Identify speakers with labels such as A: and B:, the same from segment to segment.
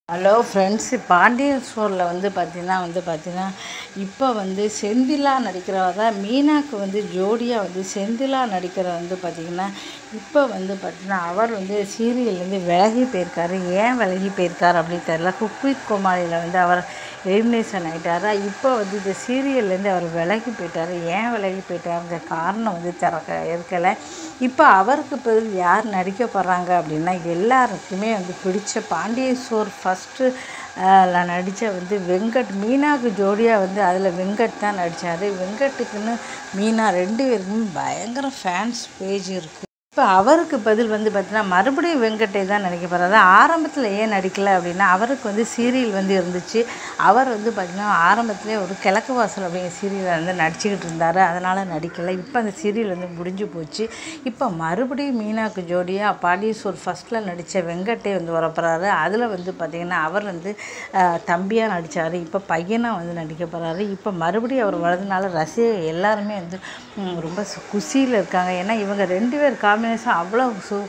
A: Hello friends, Pandian ஸ்டோரில் பார்த்தீங்கன்னா இப்போ செந்திலா நடிக்கிறவ தான் மீனாக்கு ஜோடியாக செந்திலா நடிக்கிற பார்த்திங்கன்னா இப்போ பார்த்தீங்கன்னா அவர் சீரியல்லேருந்து விலகி போயிருக்காரு. ஏன் விலகி போயிருக்கார் அப்படின்னு தெரியல. குக் வித் கோமாளியில் அவர் எலிமினேஷன் ஆகிட்டாரா. இப்போ இந்த சீரியல்லேருந்து அவர் விலகி போயிட்டார். ஏன் விலகி போயிட்டாருங்கிற காரணம் இருக்கலை. இப்போ அவருக்கு பதில் யார் நடிக்க போகிறாங்க அப்படின்னா எல்லாருக்குமே பிடிச்ச பாண்டியன் ஸ்டோர் ஃபஸ்ட்டு நடித்த வெங்கட், மீனாவுக்கு ஜோடியாக அதில் வெங்கட் தான் நடித்தார். வெங்கட்டுக்குன்னு மீனா 2 பேருக்குமே பயங்கர ஃபேன்ஸ் பேஜ் இருக்குது. இப்போ அவருக்கு பதில் பார்த்தீங்கன்னா மறுபடியும் வெங்கட்டை தான் நடிக்க போகிறாரு. ஆரம்பத்தில் ஏன் நடிக்கலை அப்படின்னா அவருக்கு சீரியல் இருந்துச்சு. அவர் பார்த்திங்கன்னா ஆரம்பத்திலே ஒரு கிழக்கு வாசல் அப்படிங்கிற சீரியலில் நடிச்சுக்கிட்டு இருந்தார். அதனால் நடிக்கலை. இப்போ அந்த சீரியல் முடிஞ்சு போச்சு. இப்போ மறுபடியும் மீனாவுக்கு ஜோடியாக பாண்டியன் ஸ்டோர் ஃபஸ்ட்டில் நடித்த வெங்கட்டை வரப்போகிறாரு. அதில் பார்த்திங்கன்னா அவர் தம்பியாக நடித்தார். இப்போ பையனாக நடிக்க போகிறாரு. இப்போ மறுபடியும் அவர் வரதுனால ரசிகர்கள் எல்லாருமே ரொம்ப குஷியில் இருக்காங்க. ஏன்னா இவங்க 2 பேர் காம்பினேஷன் அவ்வளோ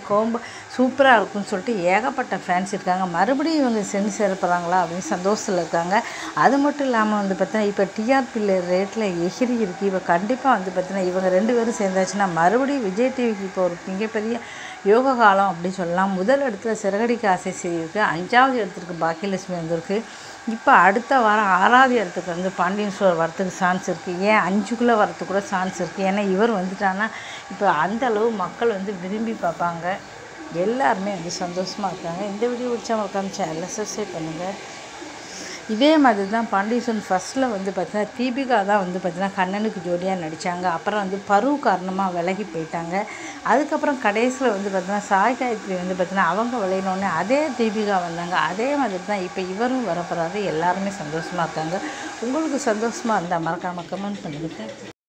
A: சூப்பராக இருக்குன்னு சொல்லிட்டு ஏகப்பட்ட ஃபேன்ஸ் இருக்காங்க. மறுபடியும் இவங்க சென்று சேரப்படுறாங்களா அப்படின்னு சந்தோஷத்தில் இருக்காங்க. அது மட்டும் இல்லாமல் பார்த்தீங்கன்னா இப்போ டிஆர்பி ரேட்டில் எகிரி இருக்குது. இப்போ கண்டிப்பாக பார்த்தீங்கன்னா இவங்க 2 பேரும் சேர்ந்தாச்சுன்னா மறுபடியும் விஜய் டிவிக்கு இப்போ ஒரு மிகப்பெரிய யோக காலம் அப்படின்னு சொல்லலாம். முதல் இடத்துல சிறகடிக்க ஆசை செய்திருக்கு. 5வது இடத்துக்கு பாக்கியலட்சுமி வந்திருக்கு. இப்போ அடுத்த வாரம் 6வது இடத்துக்கு பாண்டியன் ஸ்டோர் வரத்துக்கு சான்ஸ் இருக்குது. ஏன் 5க்குள்ளே வரத்துக்கு கூட சான்ஸ் இருக்குது. ஏன்னா இவர் வந்துட்டான்னா இப்போ அந்தளவு மக்கள் விரும்பி பார்ப்பாங்க. எல்லாருமே சந்தோஷமாக இருக்காங்க. இந்த வீடியோ பிடிச்சா மறக்காம சேனலை சப்ஸ்கிரைப் பண்ணுங்கள். இதே மாதிரி தான் பாண்டியன் ஸ்டோர் ஃபஸ்ட்டில் பார்த்தீங்கன்னா தீபிகா தான் பார்த்தீங்கன்னா கண்ணனுக்கு ஜோடியாக நடித்தாங்க. அப்புறம் பரு காரணமாக விலகி போயிட்டாங்க. அதுக்கப்புறம் கடைசியில் பார்த்தீங்கன்னா சாய் காயத்ரி பார்த்தீங்கன்னா அவங்க விளையினோடனே அதே தீபிகா வந்தாங்க. அதே மாதிரி தான் இப்போ இவரும் வரப்போகிறாரு. எல்லாருமே சந்தோஷமாக இருக்காங்க. உங்களுக்கு சந்தோஷமாக இருந்தால் மறக்காமல் கமெண்ட் பண்ணுங்கள்.